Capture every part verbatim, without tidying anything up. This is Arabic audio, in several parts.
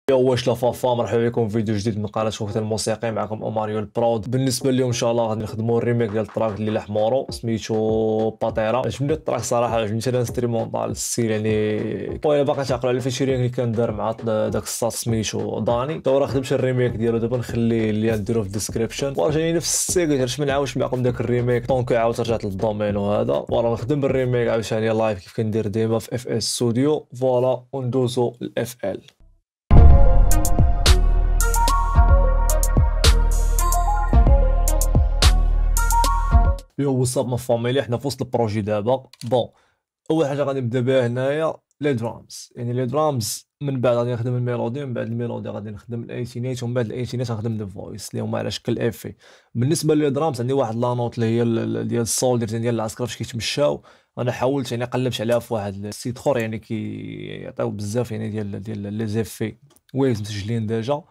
يا واش لا فافا، مرحبا بكم في فيديو جديد من قناه وقت الموسيقي. معكم اوماريو البرود. بالنسبه اليوم ان شاء الله غادي نخدموا الريميك ديال التراك اللي لحمورو سميتو باتيرا. عجبني التراك صراحه، عجبني الانسترومونطال السيل يعني. طويله باقي تعقلوا على الفيتشرينغ اللي كان دار مع داك الصاط سميتو داني. تو راه خدمت الريميك ديالو، دابا نخلي اللين نديرو في الديسكريبشن. وراه جايني نفس السيك، علاش ما نعاودش معكم داك الريميك دونك عاود رجعت للدومين وهذا. وراه نخدم بالريميك عاوتاني لايف كيف كندير ديما في اف اس ستوديو. فوالا وندوزو الاف ال. يو وصاب ما فاميلي، حنا في وسط البروجي دابا. بون اول حاجه غادي نبدا بها هنايا لي درامز، يعني لي درامز من بعد غادي نخدم الميلودي، من بعد الميلودي غادي نخدم الايتينيت، ومن بعد الايتينيت غنخدم الفويس اللي هما على شكل افي. بالنسبه لي درامز عندي واحد لا نوت اللي هي ال- ديال السول ديال ديال العسكر فاش كيتمشاو. انا حاولت يعني قلبت عليها في واحد السيت اخر يعني كيعطيو بزاف يعني ديال ديال لي زيفي ويفز مسجلين ديجا.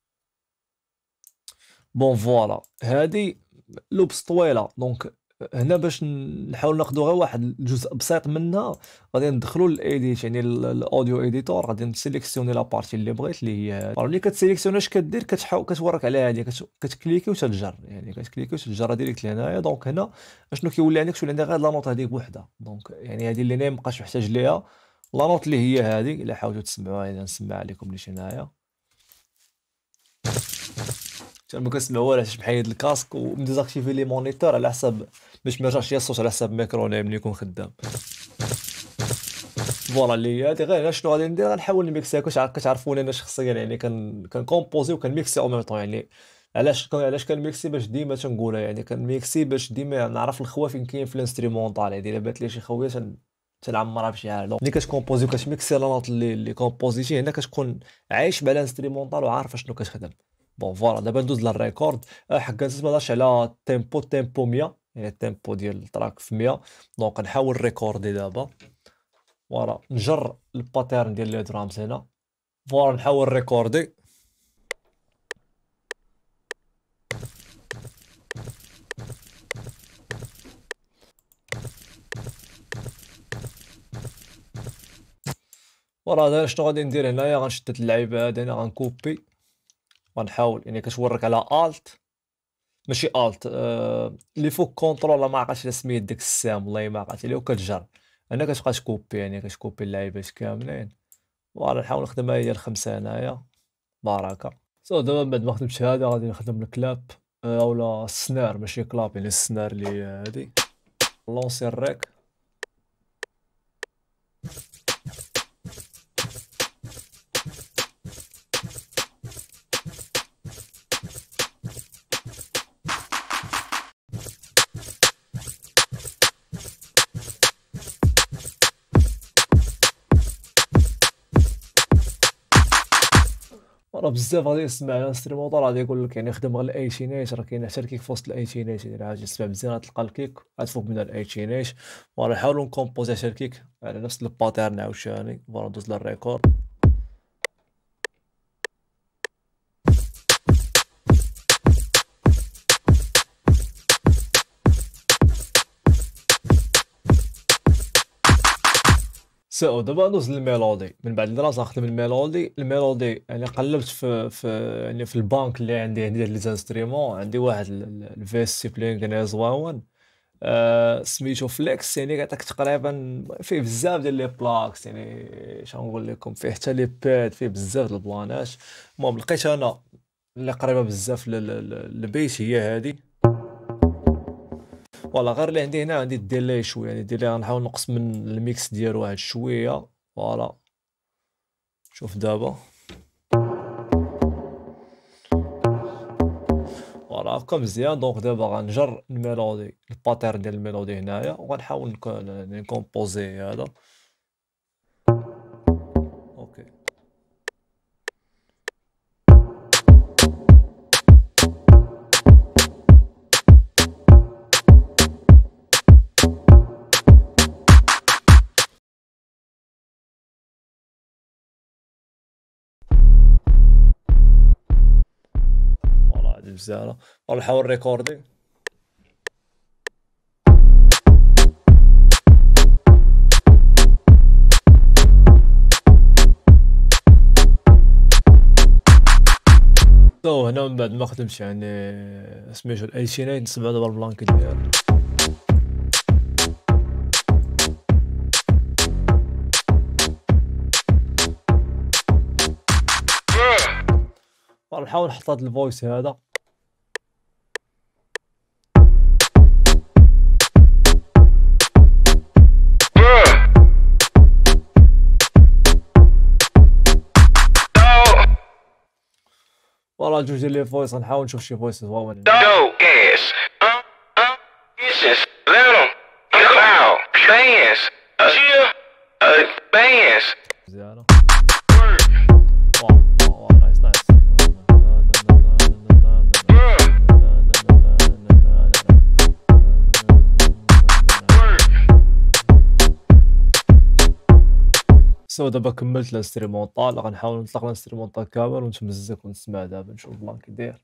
بون فوالا هادي لوبس طويله، دونك هنا باش نحاول ناخذ غير واحد الجزء بسيط منها غادي ندخلو للايديت، يعني ال- الاوديو ايديتور. غادي نسيليكسيوني لابارتي اللي بغيت اللي هي هادي. ملي كتسيليكسيوني اش كدير، كتحاول كتورك على هادي، كت- كتكليكي وتتجر، يعني كتكليكي وتتجر ديريكت لهنايا. دونك هنا اشنو كيولي عندك؟ كيولي عندك غير لا نوت هذيك بوحدها. دونك يعني هذه اللي انا مابقاش محتاج ليها لا نوت اللي هي هذه. الا حاولتوا تسمعوها انا نسمعها لكم ليش هنايا. حتى ما كنسمع والو حيت محيد الكاسك ومديزاكتيفي لي مونيتور على حساب باش ما يرجعش ليا الصوت على حساب ميكروني ملي يكون خدام. فوالا اللي هي هادي. غير هنا شنو غادي ندير؟ غنحاول نميكسيها. كنت عارف كتعرفوني انا شخصيا يعني كان كنكومبوزي وكنميكسي او ميم طون يعني. علاش كان علاش كنميكسي؟ باش ديما تنقولها يعني كنميكسي باش ديما نعرف الخوا فين كاين في الانسترومونطال. هادي الا بات لي شي خويا تن تنعمرها بشي حاجه. ملي كتكومبوزي وكتميكسي لا نوت اللي اللي كومبوزيتي هنا كتكون عايش مع الانسترومونطال وعارف شنو كتخدم. بون فوالا دابا ندوز للريكورد. أه حكا نسيت ما هضرتش على التيمبو. التيمبو مية، يعني التيمبو ديال التراك في مية. دونك نحاول ريكوردي دابا. فوالا نجر الباترن ديال لي درامز هنا. فوالا نحاول ريكوردي. فوالا دابا شنو غادي ندير هنايا؟ غنشد هاد اللعيبه هادي هنا غنكوبي. غنحاول يعني كتورك على الت ماشي الت آه... اللي فوق كونترول، ما عقلتش على سميت ديك السام، والله ما عقلت عليه. وكتجر هنا كتبقى تكوبي، يعني كتكوبي اللعيبات كاملين. فوالا نحاول نخدمها هي الخمسه هنايا بركه. سو دابا من بعد ما خدمت هذا غادي نخدم الكلاب آه، اولا السنار، ماشي كلاب، يعني السنار اللي هي هادي. لونسي الريك. راه بزاف غادي يسمع الانسترومونطال غادي يقول لك يعني خدم غير الايتينيت. راه كاين حتى الكيك في وسط الايتينيت، يعني عاد تسمع مزيان تلقى الكيك عاد فوق من الايتينيت. وراه نحاولوا نكومبوزي حتى الكيك على نفس الباترن عاوتاني. فوالا ندوز للريكورد. سو دابا ندوز للميلودي. من بعد الدراسه نخدم الميلودي. الميلودي يعني قلبت في في يعني في البانك اللي عندي هنا ديال لي زانسترومون. عندي واحد الفيس سي بلينغ زوين آه سميتو فليكس، يعني كيعطيك تقريبا فيه بزاف ديال لي بلاكس. يعني شنو نقول لكم، فيه حتى لي باد، فيه بزاف د البلانات. المهم لقيت انا اللي قريبه بزاف لل- لل- للبيت هي هادي. فوالا غير اللي عندي هنا عندي الديلي شويه، يعني الديلي غنحاول نقص من الميكس ديالو واحد شويه. فوالا شوف دابا. فوالا هكا مزيان. دونك دابا غنجر الميلودي، الباترن ديال الميلودي هنايا، وغنحاول نكون نكومبوزي هذا. اوكي فوالا هادي مزيانه. ونحاول ريكوردي. تو هنا من بعد ما خدمتش يعني سميتو ال تمانية وتمانين نسمعو دابا البلانكي ديالو. غنحاول نحط هاد الفويس هذا. فوالا جوج ديال لي فويس غنحاول نشوف شي فويس زوين. مزيانة. سو دابا كملت الانسترومونطال، غنحاول نطلق الانسترومونطال كامل ونتمزك ونسمع دابا نشوف البلان كي داير.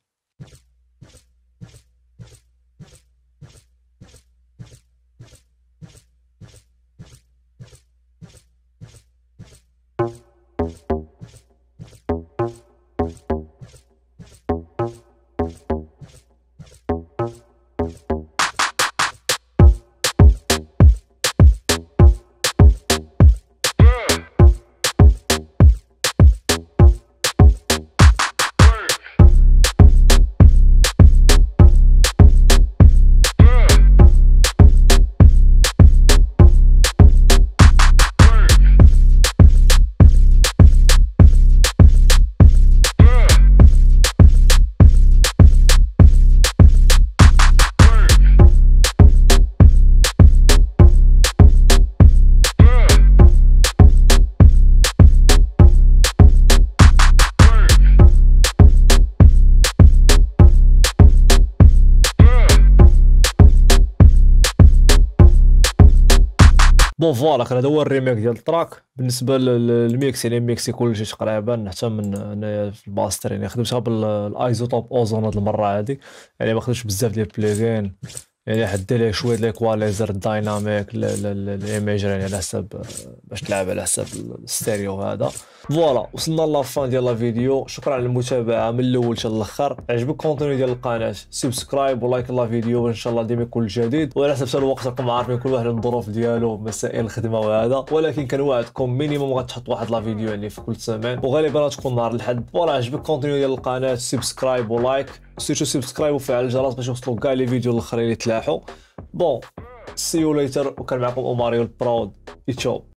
بون فوالا كان هذا هو الريميك ديال التراك. بالنسبه للميكس يعني ميكسي كلشي تقريبا حتى من هنايا في الباستر، يعني خدمتها بالايزوتوب اوزون هاد المره هادي، يعني ما خدمتش بزاف ديال البليغين، يعني حد ليه شويه ديال ليكواليزر الدايناميك الايميجر يعني على حساب باش تلعب على حساب الستيريو هذا. فوالا وصلنا لافان ديال لا فيديو، شكرا على المتابعه من الاول حتى الاخر. عجبك الكونتوني ديال القناه سبسكرايب ولايك لا فيديو ان شاء الله ديما يكون جديد. وعلى حسب الوقت راكم عارفين كل واحد الظروف ديالو مسائل الخدمه وهذا، ولكن كنوعدكم مينيموم غتحط واحد لا فيديو يعني في كل سيمين، وغالبا غتكون نهار الاحد. فوالا عجبك الكونتوني ديال القناه سبسكرايب ولايك، سيرتو سبسكرايب وفعل الجرس باش يوصلوا كاع لي فيديو الاخرين اللي تلاحوا. بون سي يو ليتر، وكان معكم اوماريو البراود. تشاو.